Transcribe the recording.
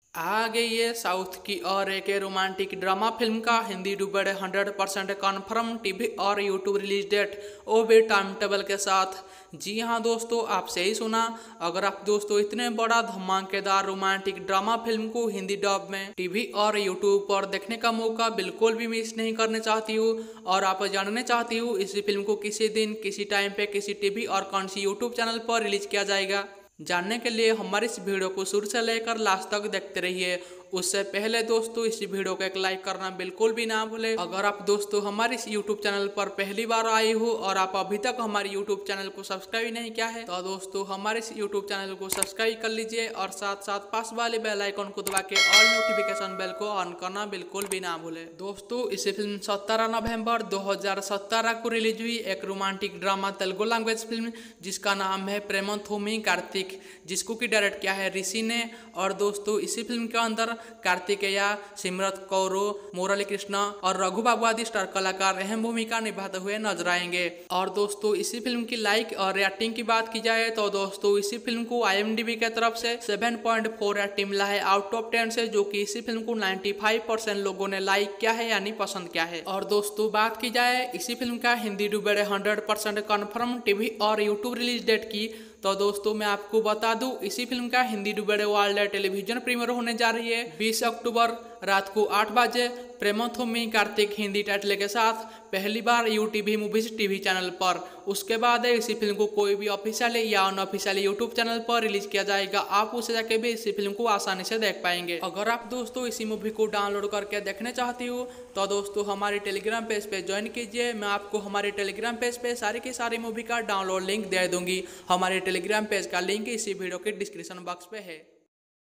आ गई है साउथ की और एक रोमांटिक ड्रामा फिल्म का हिंदी डुबड 100% कन्फर्म टीवी और यूट्यूब रिलीज डेट वो भी टाइम टेबल के साथ। जी हाँ दोस्तों, आप सही सुना। अगर आप दोस्तों इतने बड़ा धमाकेदार रोमांटिक ड्रामा फिल्म को हिंदी डब में टीवी और यूट्यूब पर देखने का मौका बिल्कुल भी मिस नहीं करने चाहती हूँ और आप जानने चाहती हूँ इस फिल्म को किसी दिन किसी टाइम पे किसी टीवी और कौन सी यूट्यूब चैनल पर रिलीज किया जाएगा, जानने के लिए हमारे इस वीडियो को शुरू से लेकर लास्ट तक देखते रहिए। उससे पहले दोस्तों इस वीडियो को एक लाइक करना बिल्कुल भी ना भूले। अगर आप दोस्तों हमारे इस यूट्यूब चैनल पर पहली बार आए हो और आप अभी तक हमारे यूट्यूब चैनल को सब्सक्राइब नहीं किया है तो दोस्तों हमारे इस यूट्यूब चैनल को सब्सक्राइब कर लीजिए और साथ साथ पास वाले बेल आइकन को दबा के ऑल नोटिफिकेशन बेल को ऑन करना बिल्कुल भी ना भूले। दोस्तों इस फिल्म 17 नवंबर 2017 को रिलीज हुई एक romantic drama Telugu language film जिसका नाम है प्रेमथोमी कार्तिक, जिसको की डायरेक्ट किया है ऋषि ने। और दोस्तों इसी फिल्म के अंदर कार्तिकेया, सिमरत कौर, मुरली कृष्णा और रघु बाबू आदि स्टार कलाकार अहम भूमिका निभाते हुए नजर आएंगे। और दोस्तों इसी फिल्म की लाइक और रेटिंग की बात की जाए तो दोस्तों इसी फिल्म को IMDb के तरफ से 7.4 रेटिंग मिला है आउट ऑफ 10 से, जो कि इसी फिल्म को 95% लोगों ने लाइक किया है यानी पसंद किया है। और दोस्तों बात की जाए इसी फिल्म का हिंदी डुबेड 100% कन्फर्म टीवी और यूट्यूब रिलीज डेट की तो दोस्तों मैं आपको बता दूं इसी फिल्म का Hindi dubbed world television premiere होने जा रही है 20 अक्टूबर रात को 8 बजे प्रेमथोमी कार्तिक हिंदी टाइटल के साथ पहली बार UTV मूवीज टीवी चैनल पर। उसके बाद इसी फिल्म को कोई भी ऑफिशियल या अनऑफिशियल यूट्यूब चैनल पर रिलीज किया जाएगा, आप उसे जाके भी इसी फिल्म को आसानी से देख पाएंगे। अगर आप दोस्तों इसी मूवी को डाउनलोड करके देखने चाहती हो तो दोस्तों हमारे टेलीग्राम पेज पे ज्वाइन कीजिए। मैं आपको हमारे टेलीग्राम पेज पे सारी की सारी मूवी का डाउनलोड लिंक दे दूंगी। हमारे टेलीग्राम पेज का लिंक इसी वीडियो के डिस्क्रिप्शन बॉक्स पे है।